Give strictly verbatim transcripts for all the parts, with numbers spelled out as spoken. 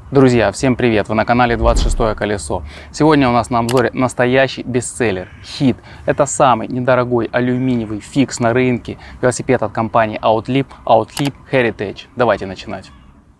Друзья, всем привет! Вы на канале двадцать шестое колесо. Сегодня у нас на обзоре настоящий бестселлер, хит. Это самый недорогой алюминиевый фикс на рынке, велосипед от компании Outlip, Outlip Heritage. Давайте начинать.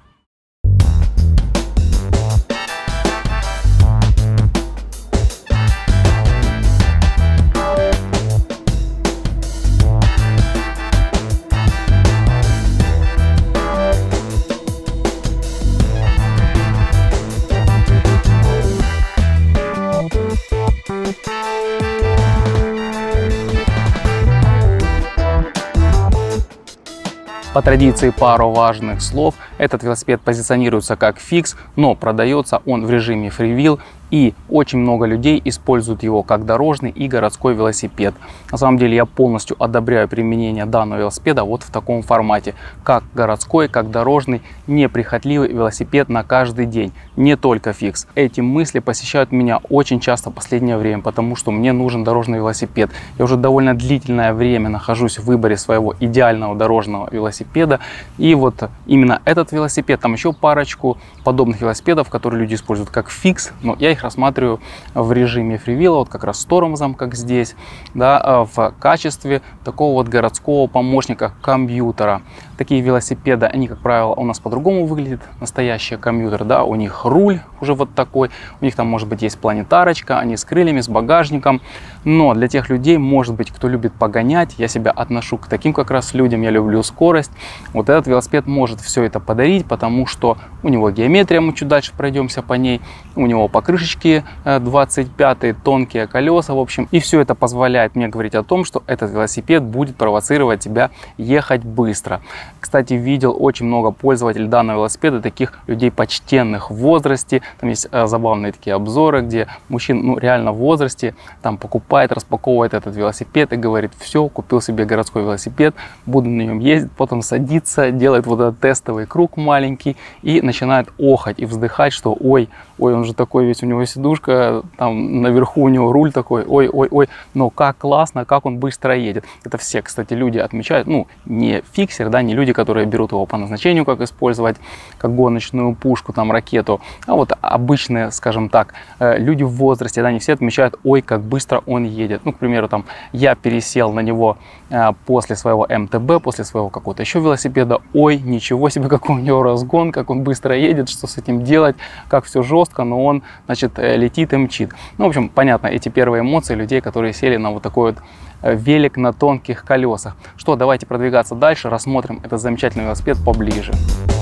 По традиции пару важных слов. Этот велосипед позиционируется как фикс, но продается он в режиме фривил. И очень много людей используют его как дорожный и городской велосипед. На самом деле я полностью одобряю применение данного велосипеда вот в таком формате. Как городской, как дорожный, неприхотливый велосипед на каждый день. Не только фикс. Эти мысли посещают меня очень часто в последнее время, потому что мне нужен дорожный велосипед. Я уже довольно длительное время нахожусь в выборе своего идеального дорожного велосипеда. И вот именно этот велосипед, там еще парочку подобных велосипедов, которые люди используют как фикс, но я их рассматриваю в режиме фривила, вот как раз с тормозом, как здесь, да, в качестве такого вот городского помощника компьютера. Такие велосипеды, они, как правило, у нас по-другому выглядят, настоящий компьютер, да, у них руль уже вот такой, у них там, может быть, есть планетарочка, они с крыльями, с багажником, но для тех людей, может быть, кто любит погонять, я себя отношу к таким как раз людям, я люблю скорость, вот этот велосипед может все это подарить, потому что у него геометрия, мы чуть дальше пройдемся по ней, у него покрышечки двадцать пятые, тонкие колеса, в общем, и все это позволяет мне говорить о том, что этот велосипед будет провоцировать тебя ехать быстро. Кстати, видел очень много пользователей данного велосипеда, таких людей почтенных в возрасте. Там есть э, забавные такие обзоры, где мужчина, ну, реально в возрасте, там покупает, распаковывает этот велосипед и говорит: все, купил себе городской велосипед, буду на нем ездить, потом садится, делает вот этот тестовый круг маленький и начинает охать и вздыхать, что ой, ой, он же такой весь, у него сидушка, там наверху у него руль такой, ой, ой, ой, но как классно, как он быстро едет. Это все, кстати, люди отмечают, ну, не фиксер, да, не люди, которые берут его по назначению, как использовать, как гоночную пушку, там, ракету, а вот обычные, скажем так, люди в возрасте, да, они все отмечают: ой, как быстро он едет. Ну, к примеру, там, я пересел на него после своего эм тэ бэ, после своего какого-то еще велосипеда, ой, ничего себе, какой у него разгон, как он быстро едет, что с этим делать, как все жестко, но он, значит, летит и мчит. Ну, в общем, понятно, эти первые эмоции людей, которые сели на вот такой вот велик на тонких колесах. Что, давайте продвигаться дальше, рассмотрим этот замечательный велосипед поближе.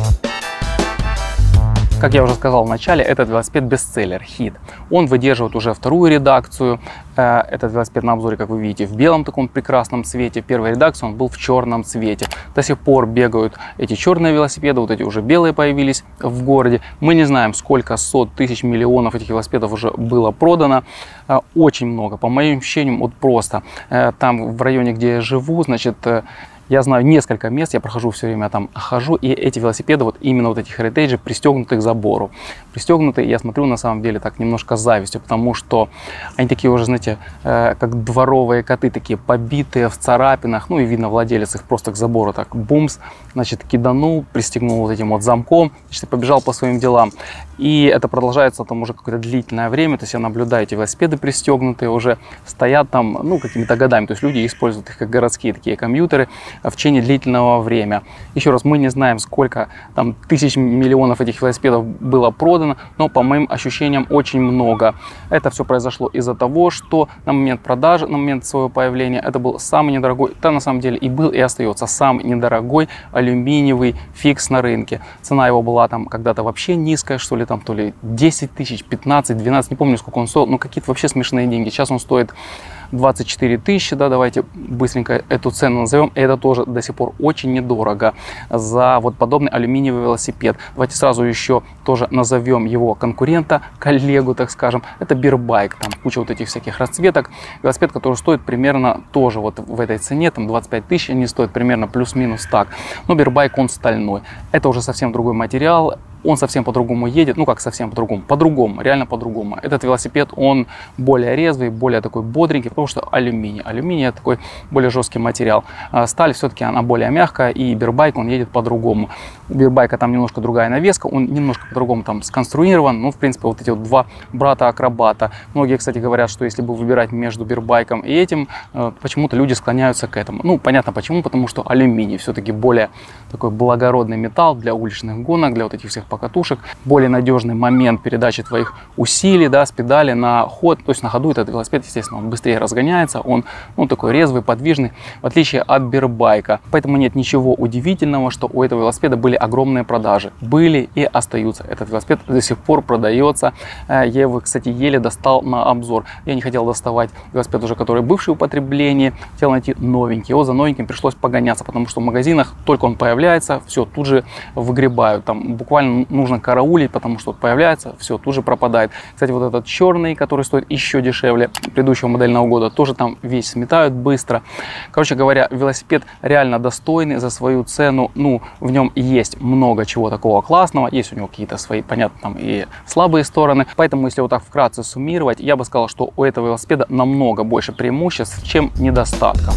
Как я уже сказал в начале, этот велосипед бестселлер, хит. Он выдерживает уже вторую редакцию. Этот велосипед на обзоре, как вы видите, в белом таком прекрасном цвете. Первая редакция, он был в черном цвете. До сих пор бегают эти черные велосипеды, вот эти уже белые появились в городе. Мы не знаем, сколько сот тысяч миллионов этих велосипедов уже было продано. Очень много, по моим ощущениям, вот просто. Там в районе, где я живу, значит, я знаю несколько мест, я прохожу все время, там хожу, и эти велосипеды, вот именно вот эти Heritage, пристегнуты к забору. Пристегнуты, я смотрю, на самом деле, так немножко с завистью, потому что они такие уже, знаете, э, как дворовые коты, такие побитые в царапинах, ну и видно, владелец их просто к забору так бумс, значит, киданул, пристегнул вот этим вот замком, значит, и побежал по своим делам. И это продолжается там уже какое-то длительное время, то есть я наблюдаю, эти велосипеды пристегнутые уже стоят там, ну, какими-то годами, то есть люди используют их как городские такие компьютеры в течение длительного времени. Еще раз, мы не знаем, сколько там тысяч миллионов этих велосипедов было продано, но по моим ощущениям очень много. Это все произошло из-за того, что на момент продажи, на момент своего появления, это был самый недорогой, да, на самом деле и был, и остается самый недорогой алюминиевый фикс на рынке. Цена его была там когда-то вообще низкая, что ли, там то ли десять тысяч, пятнадцать, двенадцать, не помню, сколько он стоил, но какие-то вообще смешные деньги. Сейчас он стоит двадцать четыре тысячи, да, давайте быстренько эту цену назовем. И это тоже до сих пор очень недорого за вот подобный алюминиевый велосипед. Давайте сразу еще тоже назовем его конкурента, коллегу, так скажем. Это Бирбайк, там куча вот этих всяких расцветок. Велосипед, который стоит примерно тоже вот в этой цене, там двадцать пять тысяч, они стоят примерно плюс-минус так. Но Бирбайк, он стальной. Это уже совсем другой материал. он совсем по-другому едет, ну как совсем по-другому, по-другому, реально по-другому. Этот велосипед, он более резвый, более такой бодренький, потому что алюминий. Алюминий это такой более жесткий материал. Сталь все-таки она более мягкая, и бирбайк, он едет по-другому. У бирбайка там немножко другая навеска, он немножко по-другому там сконструирован. Ну, в принципе, вот эти вот два брата-акробата. Многие, кстати, говорят, что если бы выбирать между бирбайком и этим, почему-то люди склоняются к этому. Ну, понятно почему, потому что алюминий все-таки более такой благородный металл для уличных гонок, для вот этих всех покатушек, более надежный момент передачи твоих усилий, да, с педали на ход, то есть на ходу этот велосипед, естественно, он быстрее разгоняется, он, ну, такой резвый, подвижный, в отличие от бирбайка. Поэтому нет ничего удивительного, что у этого велосипеда были огромные продажи, были и остаются. Этот велосипед до сих пор продается. Я его, кстати, еле достал на обзор. Я не хотел доставать велосипед уже, который бывший в употреблении, хотел найти новенький. Его за новеньким пришлось погоняться, потому что в магазинах только он появляется, все тут же выгребают. Там буквально нужно караулить, потому что вот появляется, все тут же пропадает. Кстати, вот этот черный, который стоит еще дешевле предыдущего модельного года, тоже там весь сметают быстро. Короче говоря, велосипед реально достойный за свою цену. Ну, в нем есть много чего такого классного, есть у него какие-то свои, понятно, там и слабые стороны. Поэтому, если вот так вкратце суммировать, я бы сказал, что у этого велосипеда намного больше преимуществ, чем недостатков.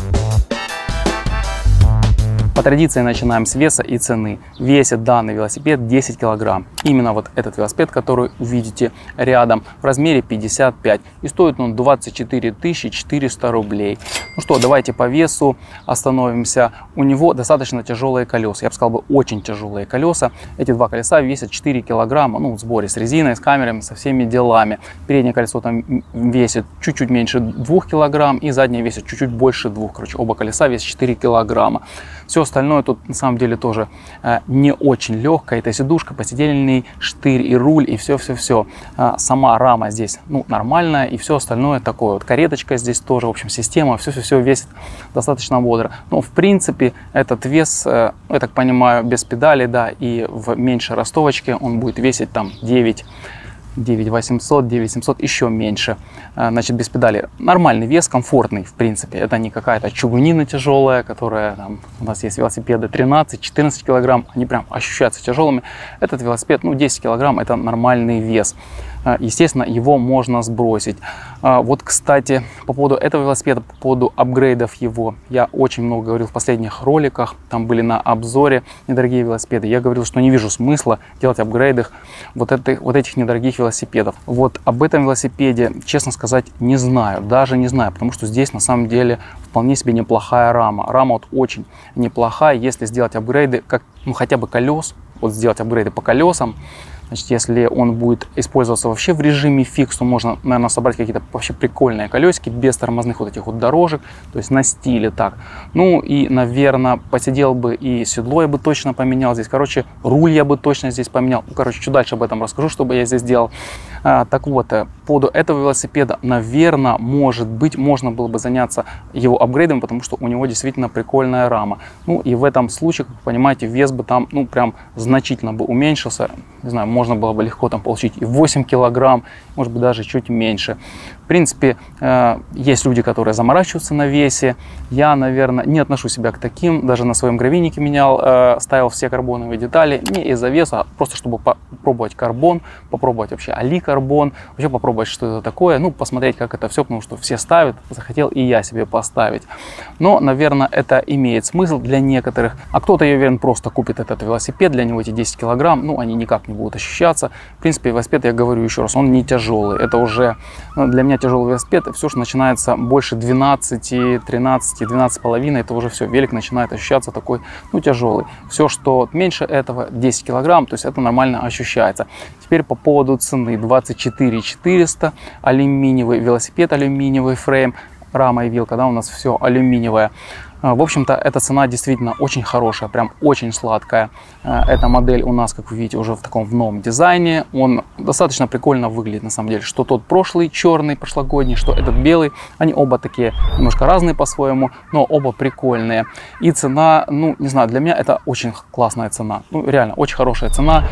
По традиции начинаем с веса и цены. Весит данный велосипед десять килограмм. Именно вот этот велосипед, который видите рядом, в размере пятьдесят пять. И стоит он двадцать четыре тысячи четыреста рублей. Ну что, давайте по весу остановимся. У него достаточно тяжелые колеса. Я бы сказал, бы очень тяжелые колеса. Эти два колеса весят четыре килограмма. Ну, в сборе с резиной, с камерами, со всеми делами. Переднее колесо там весит чуть-чуть меньше двух килограмм. И заднее весит чуть-чуть больше двух. Короче, оба колеса весят четыре килограмма. Все остальное тут на самом деле тоже э, не очень легкое. Это сидушка, посидельный штырь и руль, и все-все-все. Э, сама рама здесь, ну, нормальная, и все остальное такое. Вот кареточка здесь тоже, в общем, система, все-все-все весит достаточно бодро. Но, в принципе, этот вес, э, я так понимаю, без педали, да, и в меньшей ростовочке он будет весить там девять восемьсот, девять семьсот, еще меньше, значит, без педали. Нормальный вес, комфортный, в принципе. Это не какая-то чугунина тяжелая, которая там, у нас есть велосипеды тринадцать-четырнадцать килограмм, они прям ощущаются тяжелыми. Этот велосипед, ну, десять килограмм, это нормальный вес. Естественно, его можно сбросить. Вот, кстати, по поводу этого велосипеда, по поводу апгрейдов его, я очень много говорил в последних роликах, там были на обзоре недорогие велосипеды. Я говорил, что не вижу смысла делать апгрейды вот, этих, вот этих недорогих велосипедов. Вот об этом велосипеде, честно сказать, не знаю, даже не знаю, потому что здесь на самом деле вполне себе неплохая рама. Рама вот очень неплохая, если сделать апгрейды, как, ну, хотя бы колес, вот сделать апгрейды по колесам. Значит, если он будет использоваться вообще в режиме фикс, то можно, наверное, собрать какие-то вообще прикольные колесики без тормозных вот этих вот дорожек, то есть на стиле так. Ну и, наверное, посидел бы и седло я бы точно поменял здесь. Короче, руль я бы точно здесь поменял. Короче, чуть дальше об этом расскажу, что бы я здесь делал. А, так вот, по поводу этого велосипеда, наверное, может быть, можно было бы заняться его апгрейдом, потому что у него действительно прикольная рама. Ну и в этом случае, как вы понимаете, вес бы там, ну, прям значительно бы уменьшился. Не знаю, можно было бы легко там получить и восемь килограмм, может быть, даже чуть меньше. В принципе, э, есть люди, которые заморачиваются на весе. Я, наверное, не отношу себя к таким. Даже на своем гравийнике менял, э, ставил все карбоновые детали. Не из-за веса, а просто чтобы попробовать карбон, попробовать вообще али-карбон, вообще попробовать, что это такое. Ну, посмотреть, как это все, потому что все ставят. Захотел и я себе поставить. Но, наверное, это имеет смысл для некоторых. А кто-то, я уверен, просто купит этот велосипед. Для него эти десять килограмм, ну, они никак не будут ощущаться. В принципе, велосипед, я говорю еще раз, он не тяжелый. Это уже, ну, для меня тяжелый велосипед. Все, что начинается больше двенадцати, тринадцати, двенадцати с половиной, это уже все, велик начинает ощущаться такой, ну, тяжелый. Все, что меньше этого, десять килограмм, то есть это нормально ощущается. Теперь по поводу цены. двадцать четыре четыреста, алюминиевый велосипед, алюминиевый фрейм, рама и вилка, да, у нас все алюминиевое. В общем-то, эта цена действительно очень хорошая, прям очень сладкая. Эта модель у нас, как вы видите, уже в таком в новом дизайне. Он достаточно прикольно выглядит, на самом деле. Что тот прошлый, черный, прошлогодний, что этот белый. Они оба такие немножко разные по-своему, но оба прикольные. И цена, ну, не знаю, для меня это очень классная цена. Ну, реально, очень хорошая цена.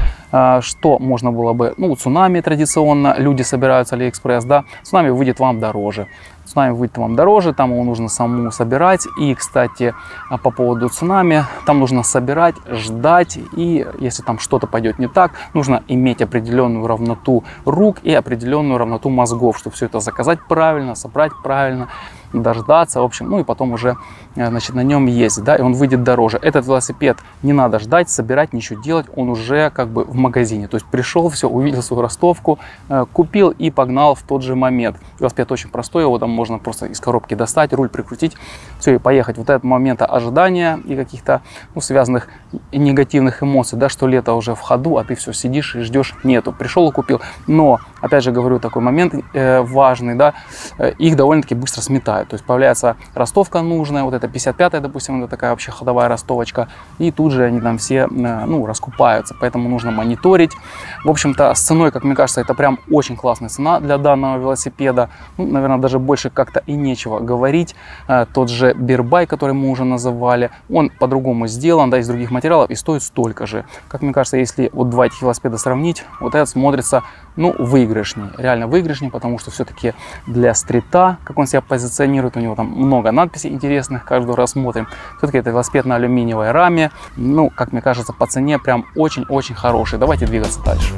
Что можно было бы, ну, цунами традиционно люди собирают с Алиэкспресс, да. Цунами выйдет вам дороже. Цунами выйдет вам дороже, там его нужно самому собирать. И, кстати, по поводу цунами, там нужно собирать, ждать, и если там что-то пойдет не так, нужно иметь определенную равноту рук и определенную равноту мозгов, чтобы все это заказать правильно, собрать правильно, дождаться, в общем, ну и потом уже, значит, на нем ездить, да, и он выйдет дороже. Этот велосипед не надо ждать, собирать, ничего делать, он уже как бы в магазине, то есть пришел, все, увидел свою ростовку, купил и погнал в тот же момент. Велосипед очень простой, его там можно просто из коробки достать, руль прикрутить, все, и поехать. Вот этот момент ожидания и каких-то, ну, связанных негативных эмоций, да, что лето уже в ходу, а ты все сидишь и ждешь, нету. Пришел и купил. Но, опять же говорю, такой момент э, важный, да, э, их довольно-таки быстро сметают. То есть появляется ростовка нужная, вот это пятьдесят пятая, допустим, это такая вообще ходовая ростовочка, и тут же они там все, ну, раскупаются, поэтому нужно мониторить. В общем-то, с ценой, как мне кажется, это прям очень классная цена для данного велосипеда. Ну, наверное, даже больше как-то и нечего говорить. Тот же Бирбай, который мы уже называли, он по-другому сделан, да, из других материалов и стоит столько же. Как мне кажется, если вот два этих велосипеда сравнить, вот этот смотрится, ну, выигрышнее, реально выигрышнее, потому что все-таки для стрита, как он себя позиционирует, у него там много надписей интересных, каждый раз смотрим. Все-таки это велосипед на алюминиевой раме. Ну, как мне кажется, по цене прям очень-очень хороший. Давайте двигаться дальше.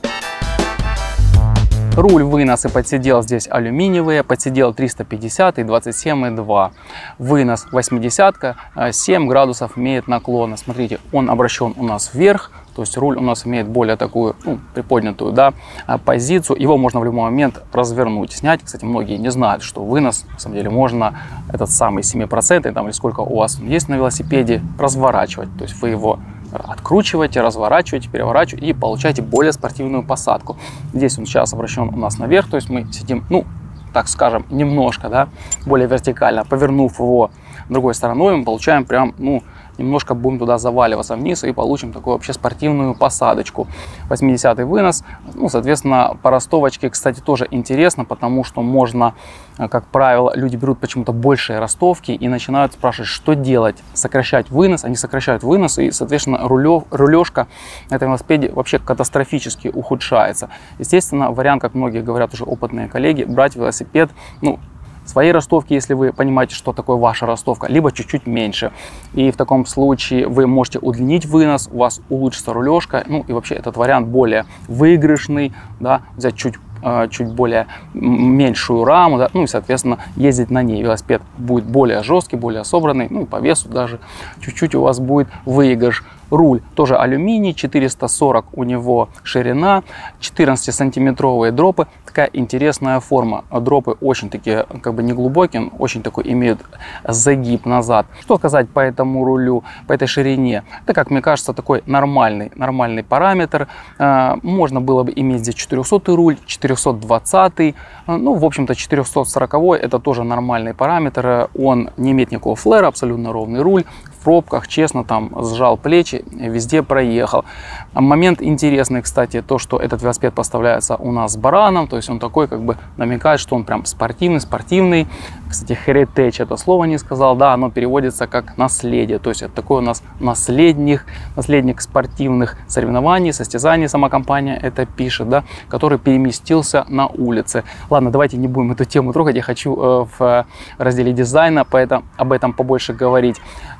Руль, вынос и подсидел здесь алюминиевые, подсидел триста пятьдесят и двадцать семь и два. Вынос восьмидесятка, семь градусов имеет наклона. Смотрите, он обращен у нас вверх. То есть руль у нас имеет более такую, ну, приподнятую, да, позицию. Его можно в любой момент развернуть, снять. Кстати, многие не знают, что вынос, на самом деле, можно этот самый семь процентов, там, или сколько у вас есть на велосипеде, разворачивать. То есть вы его откручиваете, разворачиваете, переворачиваете и получаете более спортивную посадку. Здесь он сейчас обращен у нас наверх, то есть мы сидим, ну, так скажем, немножко, да, более вертикально. Повернув его другой стороной, мы получаем прям, ну, немножко будем туда заваливаться вниз и получим такую вообще спортивную посадочку. восьмидесятый вынос, ну, соответственно, по ростовочке, кстати, тоже интересно, потому что можно, как правило, люди берут почему-то большие ростовки и начинают спрашивать, что делать, сокращать вынос, они сокращают вынос, и, соответственно, рулев, рулежка на этом велосипеде вообще катастрофически ухудшается. Естественно, вариант, как многие говорят уже опытные коллеги, брать велосипед, ну, своей ростовки, если вы понимаете, что такое ваша ростовка, либо чуть-чуть меньше. И в таком случае вы можете удлинить вынос, у вас улучшится рулежка, ну и вообще этот вариант более выигрышный, да, взять чуть чуть более меньшую раму, да, ну и, соответственно, ездить на ней. Велосипед будет более жесткий, более собранный, ну и по весу даже чуть-чуть у вас будет выигрыш. Руль тоже алюминий, четыреста сорок у него ширина, четырнадцатисантиметровые дропы. Такая интересная форма. Дропы очень такие, как бы не глубокие, очень такой имеют загиб назад. Что сказать по этому рулю, по этой ширине? Это, как мне кажется, такой нормальный, нормальный параметр. Можно было бы иметь здесь четырехсотый руль, четыреста двадцатый. Ну, в общем-то, четыреста сороковой это тоже нормальный параметр. Он не имеет никакого флера, абсолютно ровный руль. В пробках, честно, там сжал плечи, везде проехал. Момент интересный, кстати, то, что этот велосипед поставляется у нас с бараном, то есть он такой, как бы намекает, что он прям спортивный, спортивный. Кстати, heritage это слово не сказал, да, оно переводится как наследие, то есть это такой у нас наследник, наследник спортивных соревнований, состязаний, сама компания это пишет, да, который переместился на улице. Ладно, давайте не будем эту тему трогать, я хочу э, в разделе дизайна поэтому, об этом побольше говорить.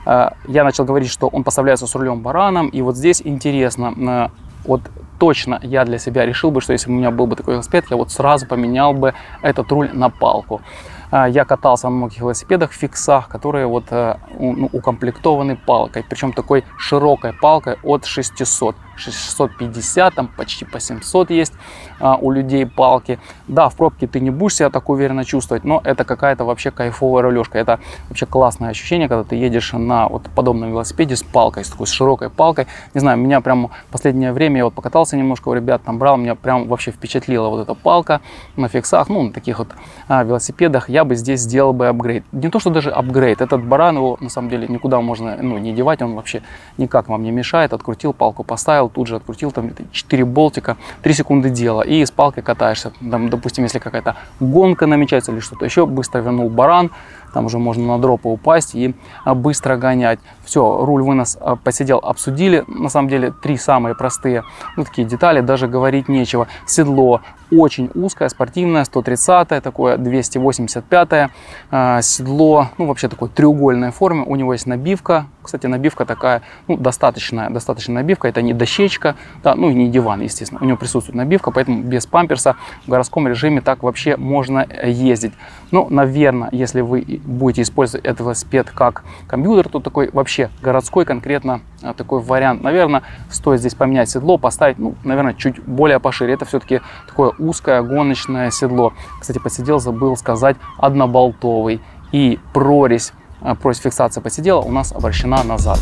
Я начал говорить, что он поставляется с рулем бараном, и вот здесь интересно, вот точно я для себя решил бы, что если бы у меня был бы такой велосипед, я вот сразу поменял бы этот руль на палку. Я катался на многих велосипедах в фиксах, которые вот ну, укомплектованы палкой, причем такой широкой палкой от шестисот. шестьсот пятьдесят, там почти по семьсот есть а, у людей палки. Да, в пробке ты не будешь себя так уверенно чувствовать, но это какая-то вообще кайфовая рулежка. Это вообще классное ощущение, когда ты едешь на вот подобном велосипеде с палкой, с такой с широкой палкой. Не знаю, меня прям в последнее время, я вот покатался немножко у ребят, там брал, меня прям вообще впечатлила вот эта палка на фиксах, ну, на таких вот а, велосипедах. Я бы здесь сделал бы апгрейд. Не то, что даже апгрейд, этот баран, его на самом деле никуда можно, ну, не девать, он вообще никак вам не мешает. Открутил, палку поставил, тут же открутил, там четыре болтика, три секунды дела, и с палкой катаешься. Там, допустим, если какая-то гонка намечается или что-то еще, быстро вернул баран, там уже можно на дропы упасть и быстро гонять. Все, руль вынос, посидел, обсудили. На самом деле три самые простые, ну, такие детали, даже говорить нечего. Седло очень узкое, спортивное, сто тридцатое, такое двести восемьдесят пятое. Седло, ну, вообще такой треугольной формы. У него есть набивка. Кстати, набивка такая, ну, достаточная, достаточная набивка. Это не дощечка, да, ну и не диван, естественно. У него присутствует набивка, поэтому без памперса в городском режиме так вообще можно ездить. Ну, наверное, если вы будете использовать этот велосипед как компьютер, то такой вообще городской конкретно такой вариант. Наверное, стоит здесь поменять седло, поставить, ну, наверное, чуть более пошире. Это все-таки такое узкое гоночное седло. Кстати, посидел, забыл сказать, одноболтовый. И прорезь, прорезь фиксации посидела у нас обращена назад.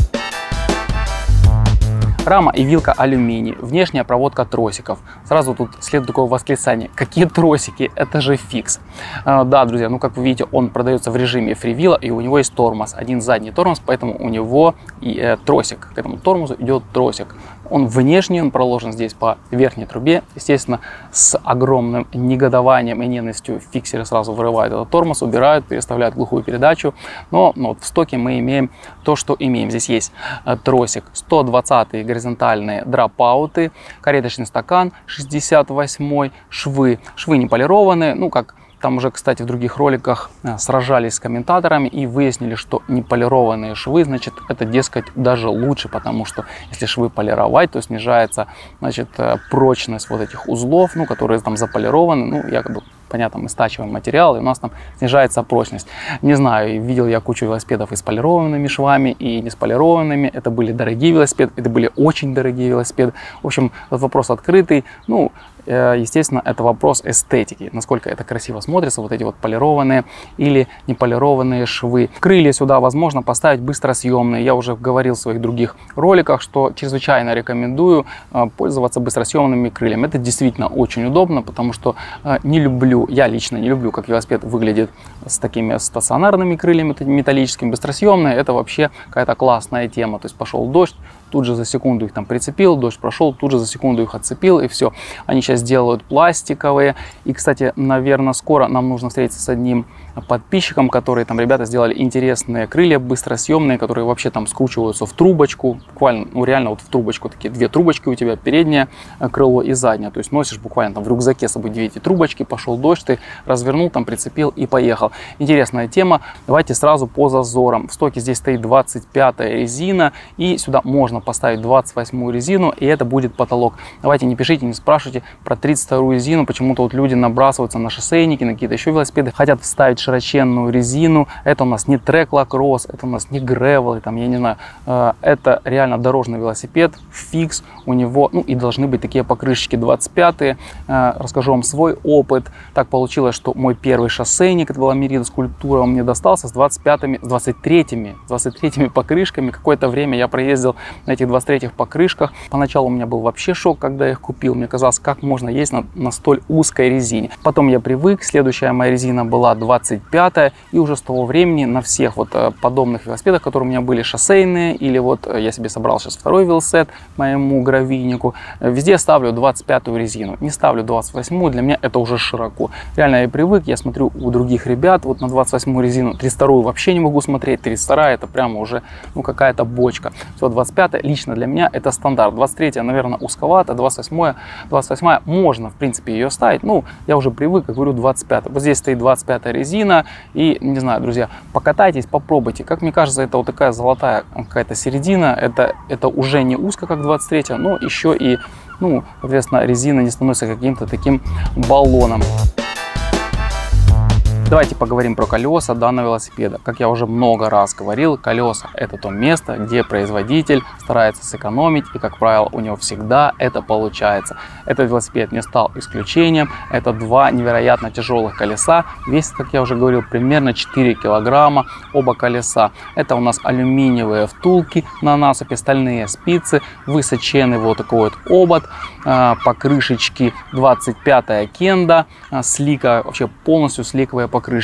Рама и вилка алюминий, внешняя проводка тросиков. Сразу тут следует такое восклицание: какие тросики, это же фикс. А, да, друзья, ну как вы видите, он продается в режиме фривила, и у него есть тормоз, один задний тормоз, поэтому у него и э, тросик, к этому тормозу идет тросик. Он внешний, он проложен здесь по верхней трубе. Естественно, с огромным негодованием и ненавистью фиксеры сразу вырывают этот тормоз, убирают, переставляют глухую передачу. Но, но вот в стоке мы имеем то, что имеем. Здесь есть тросик, сто двадцатые горизонтальные дропауты, кареточный стакан шестьдесят восьмой, швы. Швы не полированные, ну как... Там уже, кстати, в других роликах сражались с комментаторами и выяснили, что неполированные швы, значит, это, дескать, даже лучше, потому что если швы полировать, то снижается, значит, прочность вот этих узлов, ну, которые там заполированы, ну, якобы, понятно, мы стачиваем материал, и у нас там снижается прочность. Не знаю, видел я кучу велосипедов и с полированными швами, и не с полированными. Это были дорогие велосипеды, это были очень дорогие велосипеды. В общем, этот вопрос открытый. Ну, естественно, это вопрос эстетики, насколько это красиво смотрится, вот эти вот полированные или не полированные швы. Крылья сюда возможно поставить быстросъемные. Я уже говорил в своих других роликах, что чрезвычайно рекомендую пользоваться быстросъемными крыльями. Это действительно очень удобно, потому что не люблю, я лично не люблю, как велосипед выглядит с такими стационарными крыльями металлическими. Быстросъемные — это вообще какая-то классная тема. То есть пошел дождь, тут же за секунду их там прицепил, дождь прошел, тут же за секунду их отцепил, и все. Они сейчас делают пластиковые. И, кстати, наверное, скоро нам нужно встретиться с одним подписчиком, которые там ребята сделали интересные крылья быстросъемные, которые вообще там скручиваются в трубочку, буквально, ну реально вот в трубочку, такие две трубочки у тебя, переднее крыло и заднее. То есть носишь буквально там в рюкзаке с собой две эти трубочки, пошел дождь, ты развернул, там прицепил и поехал. Интересная тема. Давайте сразу по зазорам. В стоке здесь стоит двадцать пятая резина, и сюда можно поставить двадцать восьмую резину, и это будет потолок. Давайте не пишите, не спрашивайте про тридцать вторую резину. Почему-то вот люди набрасываются на шоссейники, на какие-то еще велосипеды, хотят вставить широченную резину. Это у нас не трек лакросс, это у нас не гревел, там, я не знаю, это реально дорожный велосипед, фикс. У него, ну, и должны быть такие покрышечки двадцать пятые. Расскажу вам свой опыт. Так получилось, что мой первый шоссейник, это была Мерида Скульптура, он мне достался с двадцать пятыми, с двадцать третьими, двадцать третьими покрышками. Какое-то время я проездил на этих двадцать третьих покрышках. Поначалу у меня был вообще шок, когда я их купил. Мне казалось, как можно ездить на, на столь узкой резине. Потом я привык. Следующая моя резина была двадцать пятая. И уже с того времени на всех вот подобных велосипедах, которые у меня были шоссейные, или вот я себе собрал сейчас второй велосипед моему гравийнику, везде ставлю двадцать пятую резину. Не ставлю двадцать восьмую. Для меня это уже широко. Реально я привык. Я смотрю у других ребят вот на двадцать восьмую резину. тридцать вторую вообще не могу смотреть. тридцать вторая это прямо уже, ну, какая-то бочка. Все, двадцать пятая лично для меня это стандарт. двадцать третья, наверное, узковато. двадцать восьмая, двадцать восьмая можно, в принципе, ее ставить. Ну, я уже привык, как говорю, двадцать пятая. Вот здесь стоит двадцать пятая резина. И, не знаю, друзья, покатайтесь, попробуйте. Как мне кажется, это вот такая золотая какая-то середина. Это, это уже не узко, как двадцать третья, но еще и, ну, соответственно, резина не становится каким-то таким баллоном. Давайте поговорим про колеса данного велосипеда. Как я уже много раз говорил, колеса — это то место, где производитель старается сэкономить, и, как правило, у него всегда это получается. Этот велосипед не стал исключением. Это два невероятно тяжелых колеса. Весит, как я уже говорил, примерно четыре килограмма оба колеса. Это у нас алюминиевые втулки на насыпи, стальные спицы, высоченный вот такой вот обод, покрышечки двадцать пятая Кенда, слика, вообще полностью сликовые покрышечки.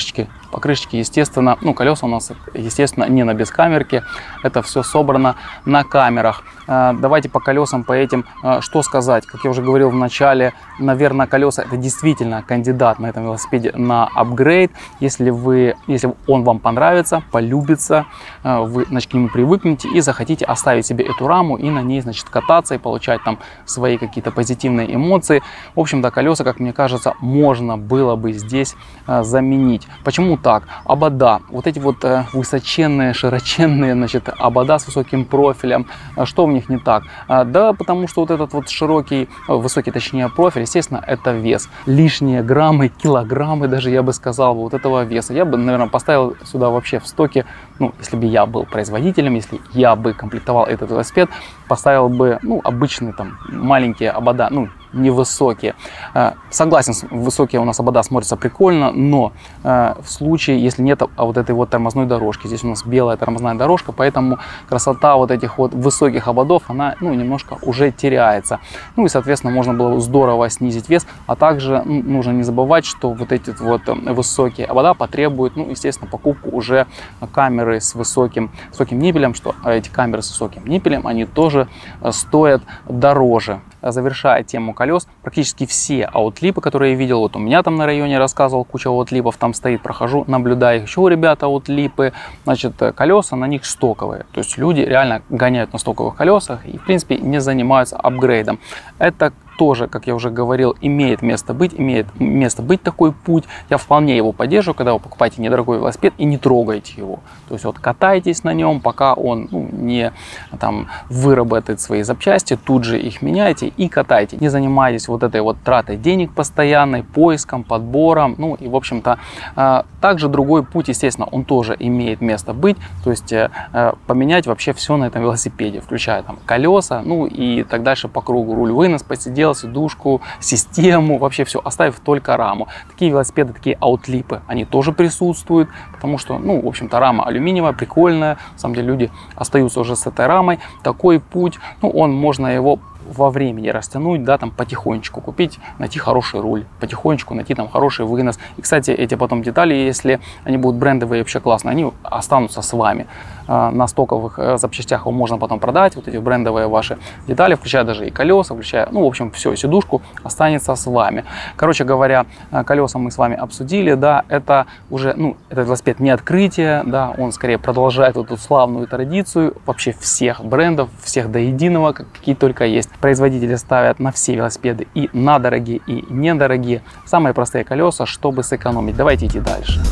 покрышечки, естественно, ну, колеса у нас, естественно, не на бескамерке, это все собрано на камерах. Давайте по колесам, по этим, что сказать. Как я уже говорил в начале, наверное, колеса это действительно кандидат на этом велосипеде на апгрейд. Если, вы, если он вам понравится, полюбится, вы значит, к нему привыкнете и захотите оставить себе эту раму и на ней, значит, кататься и получать там свои какие-то позитивные эмоции. В общем-то, колеса, как мне кажется, можно было бы здесь заменить. Почему так? Обода. Вот эти вот высоченные, широченные, значит, обода с высоким профилем. Что в них не так? Да, потому что вот этот вот широкий, высокий, точнее, профиль, естественно, это вес. Лишние граммы, килограммы даже, я бы сказал, вот этого веса. Я бы, наверное, поставил сюда вообще в стоке, ну, если бы я был производителем, если я бы комплектовал этот велосипед, поставил бы, ну, обычные там маленькие обода, ну, невысокие. Согласен, высокие у нас обода смотрятся прикольно, но в случае, если нет вот этой вот тормозной дорожки, здесь у нас белая тормозная дорожка, поэтому красота вот этих вот высоких ободов, она, ну, немножко уже теряется. Ну и, соответственно, можно было здорово снизить вес, а также, ну, нужно не забывать, что вот эти вот высокие обода потребуют, ну, естественно, покупку уже камеры с высоким, высоким ниппелем, что эти камеры с высоким ниппелем, они тоже стоят дороже. Завершая тему колес, практически все аутлипы, которые я видел, вот у меня там на районе рассказывал, куча аутлипов там стоит, прохожу, наблюдаю их, еще у ребят аутлипы, значит, колеса на них стоковые, то есть люди реально гоняют на стоковых колесах и, в принципе, не занимаются апгрейдом. Это тоже, как я уже говорил, имеет место быть, имеет место быть такой путь. Я вполне его поддерживаю, когда вы покупаете недорогой велосипед и не трогаете его. То есть вот катайтесь на нем, пока он, ну, не там выработает свои запчасти, тут же их меняйте и катайте. Не занимайтесь вот этой вот тратой денег постоянной, поиском, подбором. Ну и, в общем-то, также другой путь, естественно, он тоже имеет место быть. То есть поменять вообще все на этом велосипеде, включая там колеса, ну и так дальше по кругу. Руль вынос, посидел, сидушку, систему, вообще все, оставив только раму. Такие велосипеды, такие аутлипы, они тоже присутствуют, потому что, ну, в общем-то, рама алюминиевая, прикольная. На самом деле люди остаются уже с этой рамой. Такой путь, ну, он, можно его во времени растянуть, да, там потихонечку купить, найти хороший руль, потихонечку найти там хороший вынос. И, кстати, эти потом детали, если они будут брендовые, вообще классно, они останутся с вами. На стоковых запчастях его можно потом продать, вот эти брендовые ваши детали, включая даже и колеса, включая, ну, в общем, все, сидушку останется с вами. Короче говоря, колеса мы с вами обсудили, да, это уже, ну, этот велосипед не открытие, да, он скорее продолжает вот эту славную традицию вообще всех брендов, всех до единого, какие только есть. Производители ставят на все велосипеды, и на дорогие, и недорогие, самые простые колеса, чтобы сэкономить. Давайте идти дальше.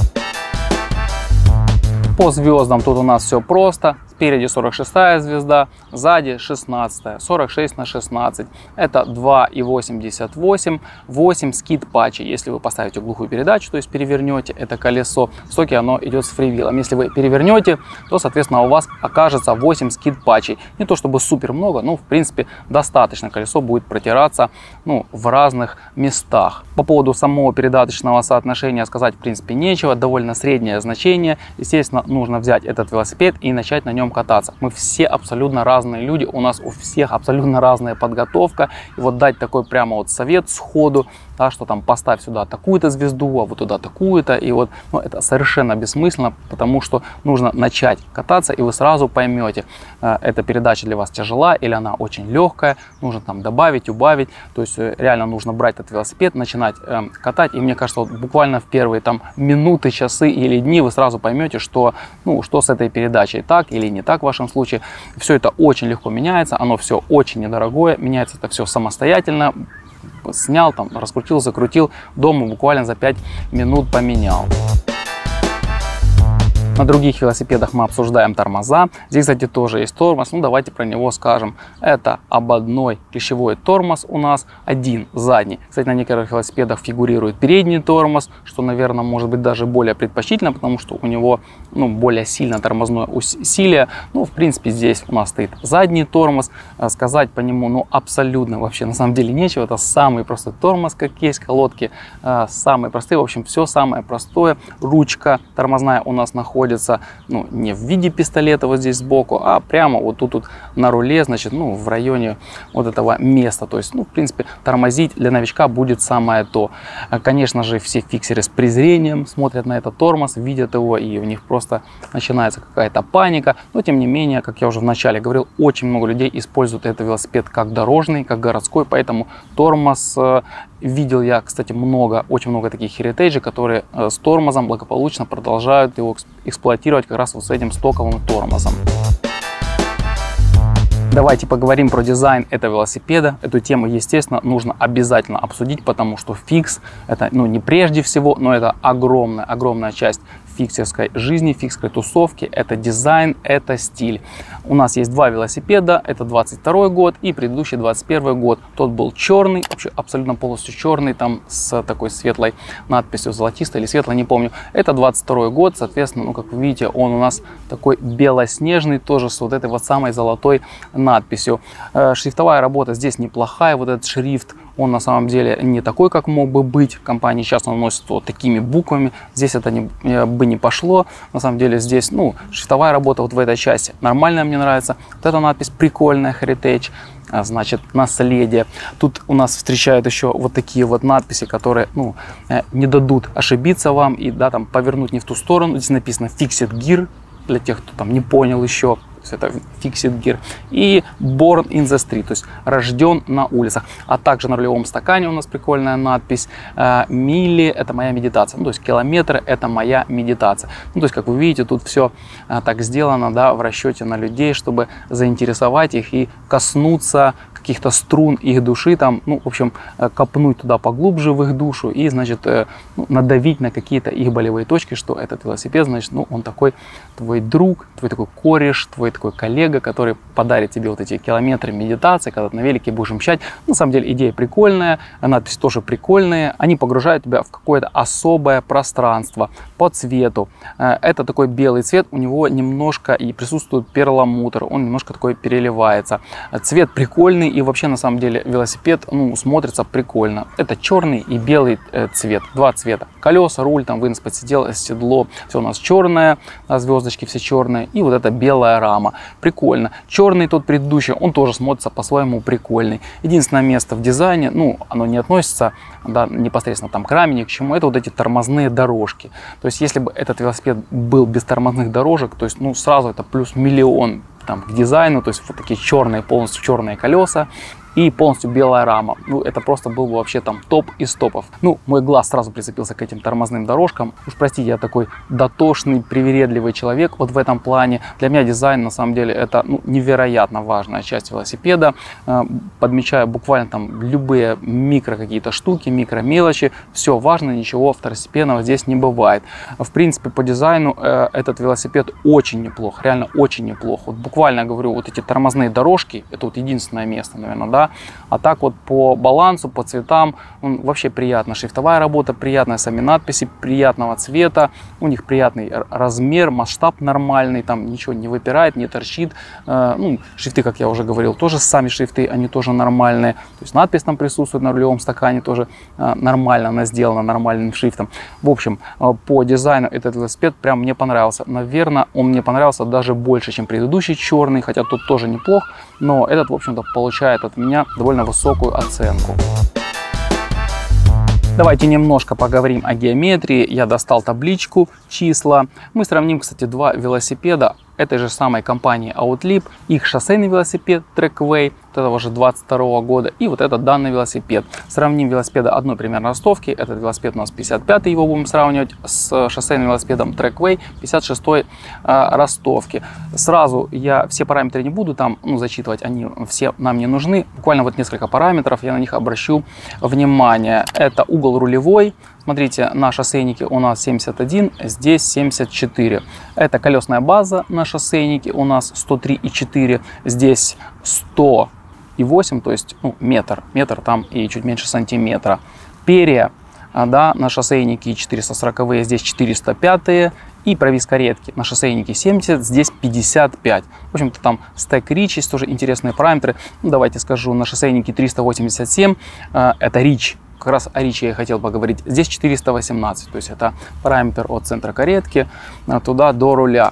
По звездам тут у нас все просто. Спереди сорок шестая звезда, сзади шестнадцатая, сорок шесть на шестнадцать. Это два и восемьдесят восемь, восемь скид патчи. Если вы поставите глухую передачу, то есть перевернете это колесо, в стоке оно идет с фривилом. Если вы перевернете, то, соответственно, у вас окажется восемь скид патчей. Не то чтобы супер много, но, в принципе, достаточно. Колесо будет протираться, ну, в разных местах. По поводу самого передаточного соотношения сказать, в принципе, нечего. Довольно среднее значение. Естественно, нужно взять этот велосипед и начать на нем кататься. Мы все абсолютно разные люди, у нас у всех абсолютно разная подготовка. И вот дать такой прямо вот совет сходу, да, что там поставь сюда такую-то звезду, а вот туда такую-то, и вот, ну, это совершенно бессмысленно, потому что нужно начать кататься, и вы сразу поймете, э, эта передача для вас тяжела или она очень легкая, нужно там добавить, убавить, то есть э, реально нужно брать этот велосипед, начинать э, катать, и мне кажется, вот буквально в первые там минуты, часы или дни вы сразу поймете, что, ну, что с этой передачей так или не так в вашем случае. Все это очень легко меняется, оно все очень недорогое, меняется это все самостоятельно. Снял, там, раскрутил, закрутил, дома буквально за пять минут поменял. На других велосипедах мы обсуждаем тормоза. Здесь, кстати, тоже есть тормоз. Ну, давайте про него скажем. Это ободной клещевой тормоз у нас, один задний. Кстати, на некоторых велосипедах фигурирует передний тормоз, что, наверное, может быть даже более предпочтительно, потому что у него, ну, более сильно тормозное усилие. Ну, в принципе, здесь у нас стоит задний тормоз. Сказать по нему, ну, абсолютно вообще на самом деле нечего. Это самый простой тормоз, как есть, колодки самые простые. В общем, все самое простое. Ручка тормозная у нас находится находится, ну, не в виде пистолета вот здесь сбоку, а прямо вот тут, тут на руле, значит, ну, в районе вот этого места. То есть, ну, в принципе, тормозить для новичка будет самое то. Конечно же, все фиксеры с презрением смотрят на этот тормоз, видят его, и у них просто начинается какая-то паника. Но, тем не менее, как я уже вначале говорил, очень много людей используют этот велосипед как дорожный, как городской, поэтому тормоз, видел я, кстати, много, очень много таких Heritage, которые с тормозом благополучно продолжают его эксплуатировать как раз вот с этим стоковым тормозом. Давайте поговорим про дизайн этого велосипеда. Эту тему, естественно, нужно обязательно обсудить, потому что фикс это, ну, не прежде всего, но это огромная, огромная часть фиксерской жизни, фиксерской тусовки. Это дизайн, это стиль. У нас есть два велосипеда, это двадцать второй год и предыдущий двадцать первый год. Тот был черный, вообще абсолютно полностью черный, там с такой светлой надписью, золотистой или светлой, не помню. Это двадцать второй год, соответственно, ну, как вы видите, он у нас такой белоснежный, тоже с вот этой вот самой золотой надписью. Шрифтовая работа здесь неплохая, вот этот шрифт, он на самом деле не такой, как мог бы быть. Компании часто наносят вот такими буквами. Здесь это не, бы не пошло. На самом деле здесь, ну, шрифтовая работа вот в этой части нормальная, мне нравится. Вот эта надпись прикольная, Heritage, значит, наследие. Тут у нас встречают еще вот такие вот надписи, которые, ну, не дадут ошибиться вам и, да, там, повернуть не в ту сторону. Здесь написано Fixed Gear, для тех, кто там не понял еще. Это Fixed Gear. И Born in the Street, то есть рожден на улицах. А также на рулевом стакане у нас прикольная надпись. Мили — это моя медитация. Ну, то есть километры — это моя медитация. Ну, то есть, как вы видите, тут все так сделано, да, в расчете на людей, чтобы заинтересовать их и коснуться каких-то струн их души, там, ну, в общем, копнуть туда поглубже в их душу и, значит, ну, надавить на какие-то их болевые точки, что этот велосипед, значит, ну, он такой твой друг, твой такой кореш, твой такой коллега, который подарит тебе вот эти километры медитации, когда ты на велике будешь мчать. На самом деле идея прикольная, надписи тоже прикольные, они погружают тебя в какое-то особое пространство по цвету. Это такой белый цвет, у него немножко и присутствует перламутр, он немножко такой переливается. Цвет прикольный, и вообще на самом деле велосипед, ну, смотрится прикольно. Это черный и белый э, цвет, два цвета. Колеса, руль, там вынос под сидел, седло, все у нас черное, а звездочки все черные, и вот эта белая рама. Прикольно. Черный тот предыдущий, он тоже смотрится по-своему прикольный. Единственное место в дизайне, ну, оно не относится, да, непосредственно там к раме, ни к чему, это вот эти тормозные дорожки. То есть если бы этот велосипед был без тормозных дорожек, то есть, ну, сразу это плюс миллион там к дизайну, то есть вот такие черные, полностью черные колеса и полностью белая рама. Ну, это просто был бы вообще там топ из топов. Ну, мой глаз сразу прицепился к этим тормозным дорожкам. Уж простите, я такой дотошный, привередливый человек вот в этом плане. Для меня дизайн, на самом деле, это, ну, невероятно важная часть велосипеда. Подмечаю буквально там любые микро какие-то штуки, микро мелочи. Все важно, ничего второстепенного здесь не бывает. В принципе, по дизайну э, этот велосипед очень неплох, реально очень неплох. Вот буквально говорю, вот эти тормозные дорожки, это вот единственное место, наверное, да. А так вот по балансу, по цветам, он вообще приятно. Шрифтовая работа приятная, сами надписи приятного цвета, у них приятный размер, масштаб нормальный, там ничего не выпирает, не торчит. Ну, шрифты, как я уже говорил, тоже сами шрифты, они тоже нормальные. То есть надпись там присутствует на рулевом стакане, тоже нормально она сделана, нормальным шрифтом. В общем, по дизайну этот велосипед прям мне понравился. Наверное, он мне понравился даже больше, чем предыдущий черный, хотя тот тоже неплох, но этот, в общем-то, получает от меня довольно высокую оценку. Давайте немножко поговорим о геометрии. Я достал табличку, числа. Мы сравним, кстати, два велосипеда этой же самой компании Outlip. Их шоссейный велосипед Trackway этого же двадцать второго года и вот этот данный велосипед. Сравним велосипеды одной примерно ростовки. Этот велосипед у нас пятьдесят пятый, его будем сравнивать с шоссейным велосипедом Trackway пятьдесят шестой э, ростовки. Сразу я все параметры не буду там, ну, зачитывать, они все нам не нужны. Буквально вот несколько параметров, я на них обращу внимание. Это угол рулевой. Смотрите, на шоссейнике у нас семьдесят один, здесь семьдесят четыре. Это колесная база на шоссейнике у нас сто три и четыре, здесь сто и восемь, то есть, ну, метр, метр там и чуть меньше сантиметра. Перья, да, на шоссейнике четыреста сороковые, здесь четыреста пятые. И провис каретки на шоссейнике семьдесят, здесь пятьдесят пять. В общем-то, там стек рич, есть тоже интересные параметры. Ну, давайте скажу, на шоссейнике триста восемьдесят семь, э, это рич, как раз о риче я хотел поговорить. Здесь четыреста восемнадцать, то есть это параметр от центра каретки туда до руля.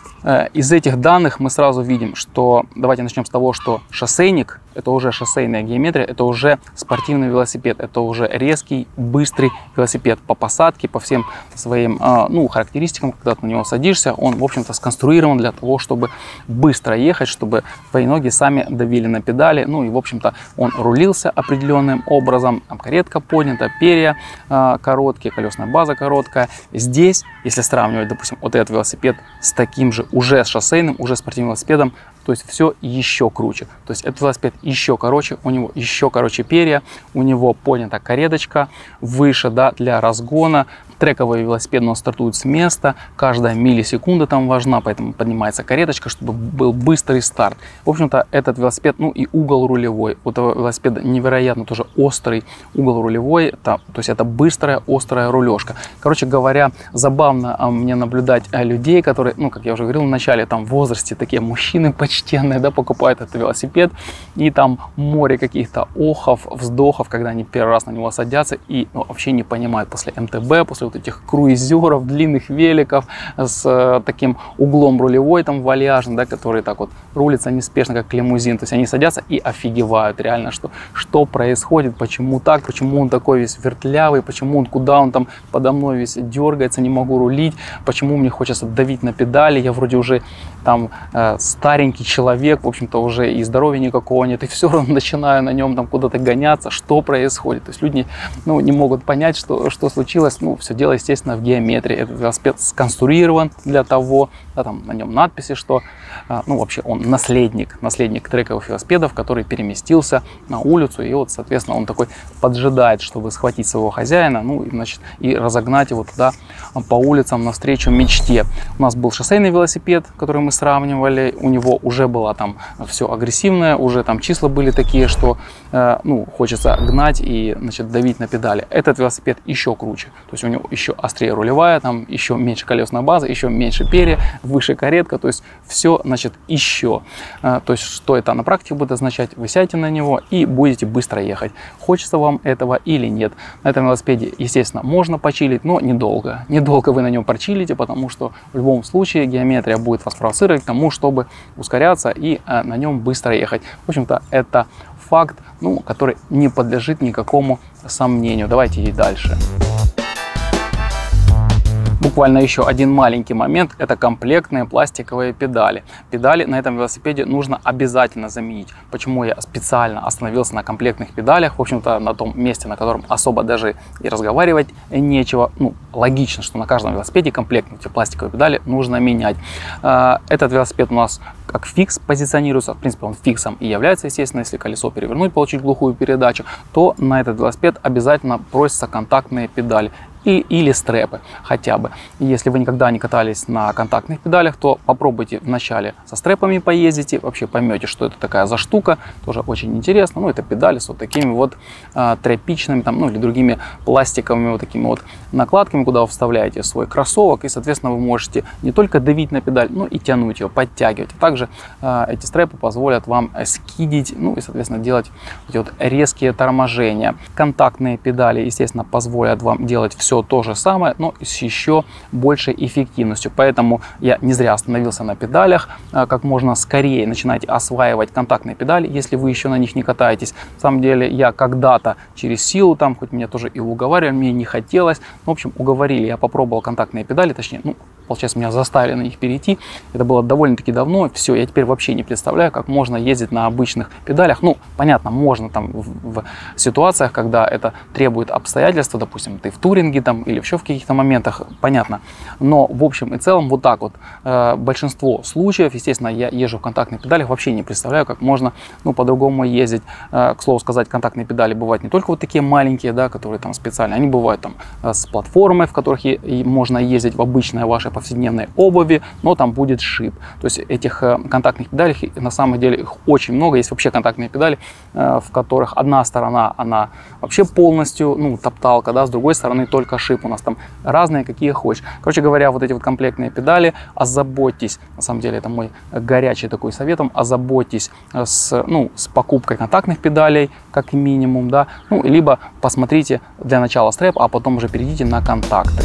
Из этих данных мы сразу видим, что, давайте начнем с того, что шоссейник — это уже шоссейная геометрия, это уже спортивный велосипед, это уже резкий, быстрый велосипед по посадке, по всем своим ну, характеристикам, когда ты на него садишься, он, в общем-то, сконструирован для того, чтобы быстро ехать, чтобы твои ноги сами давили на педали, ну и, в общем-то, он рулился определенным образом, там каретка поднята, перья короткие, колесная база короткая. Здесь, если сравнивать, допустим, вот этот велосипед с таким же, уже с шоссейным, уже спортивным велосипедом, то есть все еще круче. То есть этот велосипед еще короче, у него еще короче перья, у него поднята кареточка выше, да, для разгона. Трековый велосипед, он стартует с места, каждая миллисекунда там важна, поэтому поднимается кареточка, чтобы был быстрый старт. В общем-то, этот велосипед, ну и угол рулевой, у этого велосипеда невероятно тоже острый угол рулевой, это, то есть это быстрая, острая рулежка. Короче говоря, забавно мне наблюдать людей, которые, ну, как я уже говорил в начале, там в возрасте такие мужчины почтенные, да, покупают этот велосипед, и там море каких-то охов, вздохов, когда они первый раз на него садятся и ну, вообще не понимают после эм тэ бэ, после вот этих круизеров, длинных великов с э, таким углом рулевой, там вальяжный, да, который так вот рулится неспешно, как лимузин. То есть они садятся и офигевают реально, что, что происходит, почему так, почему он такой весь вертлявый, почему он, куда он там подо мной весь дергается, не могу рулить, почему мне хочется давить на педали, я вроде уже там э, старенький человек, в общем-то уже и здоровья никакого нет, и все равно начинаю на нем там куда-то гоняться, что происходит. То есть люди ну, не могут понять, что, что случилось, ну, все дело, естественно, в геометрии. Этот велосипед сконструирован для того, да, там на нем надписи, что ну, вообще он наследник, наследник трековых велосипедов, который переместился на улицу, и вот, соответственно, он такой поджидает, чтобы схватить своего хозяина, ну, и, значит, и разогнать его туда по улицам навстречу мечте. У нас был шоссейный велосипед, который мы сравнивали, у него уже было там все агрессивное, уже там числа были такие, что э, ну, хочется гнать и, значит, давить на педали. Этот велосипед еще круче, то есть у него еще острее рулевая, там еще меньше колесная база, еще меньше перья, выше каретка, то есть все, значит, еще. То есть что это на практике будет означать? Вы сядете на него и будете быстро ехать. Хочется вам этого или нет. На этом велосипеде, естественно, можно почилить, но недолго. Недолго вы на нем прочилите, потому что в любом случае геометрия будет вас провоцировать к тому, чтобы ускоряться и на нем быстро ехать. В общем-то, это факт, ну, который не подлежит никакому сомнению. Давайте и дальше. Буквально еще один маленький момент – это комплектные пластиковые педали. Педали на этом велосипеде нужно обязательно заменить. Почему я специально остановился на комплектных педалях, в общем-то на том месте, на котором особо даже и разговаривать нечего. Ну, логично, что на каждом велосипеде комплектные пластиковые педали нужно менять. Этот велосипед у нас как фикс позиционируется, в принципе он фиксом и является, естественно, если колесо перевернуть, получить глухую передачу, то на этот велосипед обязательно просятся контактные педали. И, или стрэпы хотя бы. Если вы никогда не катались на контактных педалях, то попробуйте вначале со стрэпами поездите, вообще поймете, что это такая за штука, тоже очень интересно. Ну, это педали с вот такими вот а, тряпичными, там, ну, или другими пластиковыми вот такими вот накладками, куда вы вставляете свой кроссовок, и, соответственно, вы можете не только давить на педаль, но и тянуть ее, подтягивать. Также а, эти стрэпы позволят вам скидить, ну, и, соответственно, делать эти вот резкие торможения. Контактные педали, естественно, позволят вам делать все Все то же самое, но с еще большей эффективностью. Поэтому я не зря остановился на педалях. Как можно скорее начинайте осваивать контактные педали, если вы еще на них не катаетесь. На самом деле я когда-то через силу, там, хоть меня тоже и уговаривали, мне не хотелось. В общем, уговорили, я попробовал контактные педали, точнее, ну, получается, меня заставили на них перейти. Это было довольно-таки давно. Все, я теперь вообще не представляю, как можно ездить на обычных педалях. Ну, понятно, можно там в, в ситуациях, когда это требует обстоятельства, допустим, ты в туринге там или еще в каких-то моментах, понятно. Но в общем и целом вот так вот э, большинство случаев, естественно, я езжу в контактных педалях, вообще не представляю, как можно, ну, по-другому ездить. Э, к слову сказать, контактные педали бывают не только вот такие маленькие, да, которые там специально, они бывают там э, с платформой, в которых и, и можно ездить в обычной вашей повседневной обуви, но там будет шип. То есть этих контактных педалей, на самом деле их очень много. Есть вообще контактные педали, в которых одна сторона, она вообще полностью, ну, топталка, да, с другой стороны только шип. У нас там разные, какие хочешь. Короче говоря, вот эти вот комплектные педали, озаботьтесь, на самом деле это мой горячий такой совет, озаботьтесь с, ну, с покупкой контактных педалей, как минимум, да, ну, либо посмотрите для начала стрэп, а потом уже перейдите на контакты.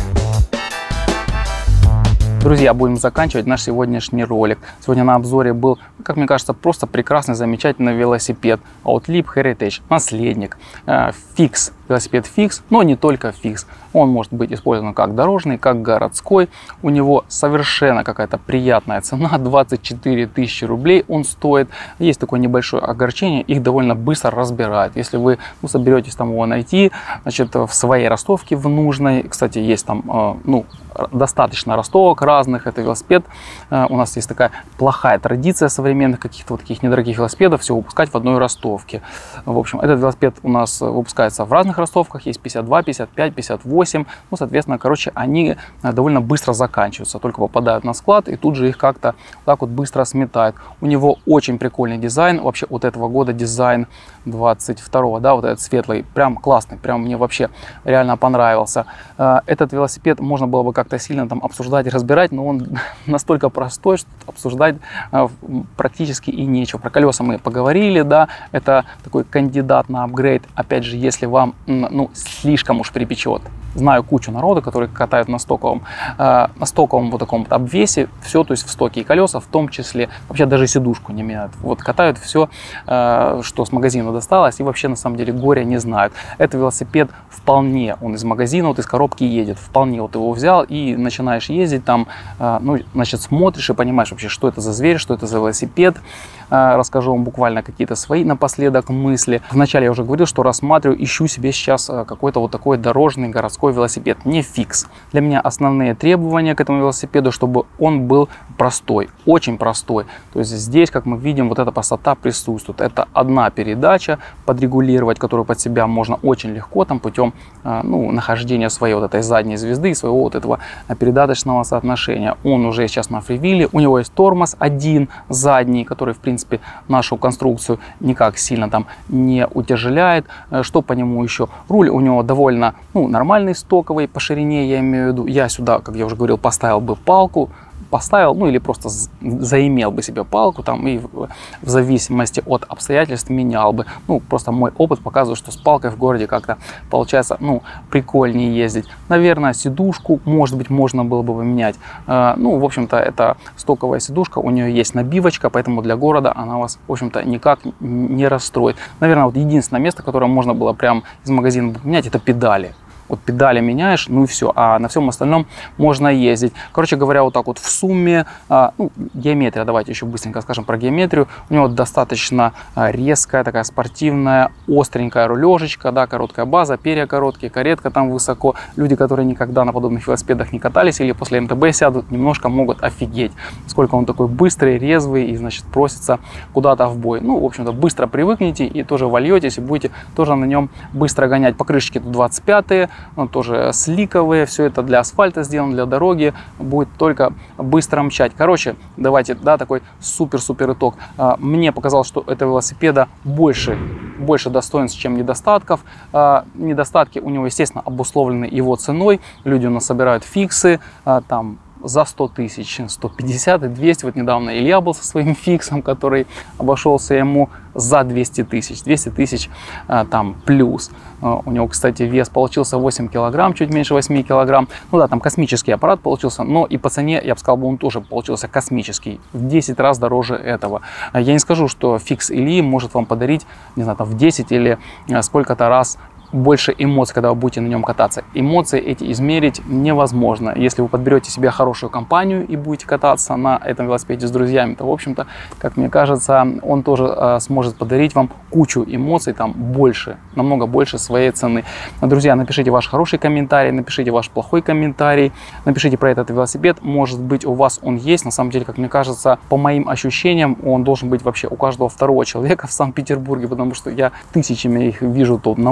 Друзья, будем заканчивать наш сегодняшний ролик. Сегодня на обзоре был, как мне кажется, просто прекрасный, замечательный велосипед Outlip Heritage, наследник, фикс, велосипед фикс, но не только фикс. Он может быть использован как дорожный, как городской. У него совершенно какая-то приятная цена, двадцать четыре тысячи рублей он стоит. Есть такое небольшое огорчение, их довольно быстро разбирают. Если вы, ну, соберетесь там его найти, значит, в своей ростовке в нужной, кстати, есть там, ну, достаточно ростовок разных, это велосипед. У нас есть такая плохая традиция современных каких-то вот таких недорогих велосипедов все выпускать в одной ростовке. В общем, этот велосипед у нас выпускается в разных ростовках, есть пятьдесят два, пятьдесят пять, пятьдесят восемь, ну, соответственно, короче, они довольно быстро заканчиваются, только попадают на склад и тут же их как-то так вот быстро сметают. У него очень прикольный дизайн, вообще вот этого года дизайн двадцать второго, да, вот этот светлый, прям классный, прям мне вообще реально понравился. Этот велосипед можно было бы как-то сильно там обсуждать и разбирать, но он настолько простой, что обсуждать практически и нечего. Про колеса мы поговорили, да, это такой кандидат на апгрейд, опять же, если вам, ну, слишком уж припечет. Знаю кучу народа, которые катают на стоковом, э, на стоковом вот таком вот обвесе, все, то есть в стоке и колеса, в том числе, вообще даже сидушку не меняют. Вот катают все, э, что с магазина досталось, и вообще на самом деле горя не знают. Это велосипед вполне, он из магазина, вот из коробки едет, вполне вот его взял и начинаешь ездить там, э, ну, значит, смотришь и понимаешь вообще, что это за зверь, что это за велосипед. Э, расскажу вам буквально какие-то свои напоследок мысли. Вначале я уже говорил, что рассматриваю, ищу себе сейчас какой-то вот такой дорожный городской велосипед, не фикс. Для меня основные требования к этому велосипеду, чтобы он был простой, очень простой. То есть здесь, как мы видим, вот эта простота присутствует. Это одна передача, подрегулировать, которую под себя можно очень легко, там путем, ну, нахождения своей вот этой задней звезды, своего вот этого передаточного соотношения. Он уже сейчас на фривиле, у него есть тормоз один задний, который, в принципе, нашу конструкцию никак сильно там не утяжеляет. Что по нему еще? Руль у него довольно, ну, нормальный, стоковый, по ширине я имею в виду. Я сюда, как я уже говорил, поставил бы палку, поставил, ну, или просто заимел бы себе палку там и в, в зависимости от обстоятельств менял бы. Ну, просто мой опыт показывает, что с палкой в городе как-то получается, ну, прикольнее ездить. Наверное, сидушку, может быть, можно было бы поменять. Э, ну, в общем-то, это стоковая сидушка, у нее есть набивочка, поэтому для города она вас, в общем-то, никак не расстроит. Наверное, вот единственное место, которое можно было прям из магазина поменять, это педали. Вот педали меняешь, ну и все, а на всем остальном можно ездить. Короче говоря, вот так вот в сумме, а, ну, геометрия, давайте еще быстренько скажем про геометрию. У него достаточно резкая, такая спортивная, остренькая рулежечка, да, короткая база, перья короткие, каретка там высоко. Люди, которые никогда на подобных велосипедах не катались или после эм тэ бэ сядут, немножко могут офигеть, сколько он такой быстрый, резвый и, значит, просится куда-то в бой. Ну, в общем-то, быстро привыкнете и тоже вольетесь и будете тоже на нем быстро гонять. Покрышечки тут двадцать пятые, ну, тоже сликовые, все это для асфальта сделано, для дороги, будет только быстро мчать. Короче, давайте, да, такой супер-супер итог. Мне показалось, что этого велосипеда больше, больше достоинств, чем недостатков. Недостатки у него, естественно, обусловлены его ценой. Люди у нас собирают фиксы, там, за сто тысяч, сто пятьдесят и двести. Вот недавно Илья был со своим фиксом, который обошелся ему за двести тысяч, двести тысяч там плюс. У него, кстати, вес получился восемь килограмм, чуть меньше восьми килограмм. Ну да, там космический аппарат получился, но и по цене, я бы сказал, он тоже получился космический, в десять раз дороже этого. Я не скажу, что фикс Ильи может вам подарить, не знаю, там в десять или сколько-то раз больше эмоций, когда вы будете на нем кататься. Эмоции эти измерить невозможно. Если вы подберете себе хорошую компанию и будете кататься на этом велосипеде с друзьями, то, в общем-то, как мне кажется, он тоже э, сможет подарить вам кучу эмоций, там больше, намного больше своей цены. Друзья, напишите ваш хороший комментарий, напишите ваш плохой комментарий, напишите про этот велосипед. Может быть, у вас он есть. На самом деле, как мне кажется, по моим ощущениям, он должен быть вообще у каждого второго человека в Санкт-Петербурге, потому что я тысячами их вижу тут на улицах.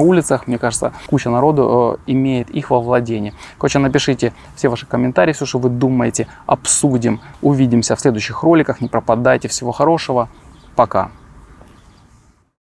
роликах. Мне кажется, куча народу э, имеет их во владении. Короче, напишите все ваши комментарии, все, что вы думаете, обсудим. Увидимся в следующих роликах. Не пропадайте. Всего хорошего. Пока.